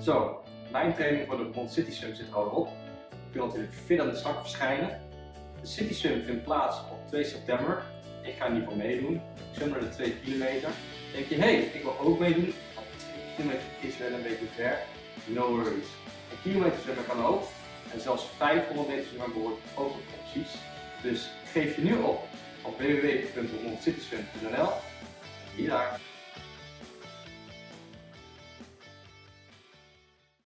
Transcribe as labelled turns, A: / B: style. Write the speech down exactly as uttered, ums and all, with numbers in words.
A: Zo, mijn training voor de Vermont City Swim zit er al op. Ik wil natuurlijk fit aan de start verschijnen. De City Swim vindt plaats op twee september. Ik ga in ieder geval meedoen. Ik zwem naar de twee kilometer. Denk je, hé, hey, ik wil ook meedoen. Maar twee kilometer is wel een beetje ver. No worries. Een kilometer zwemmen kan ook. En zelfs vijfhonderd meter zwemmen behoort ook op opties. Dus geef je nu op op w w w punt vermont city swim punt n l. Zie je daar.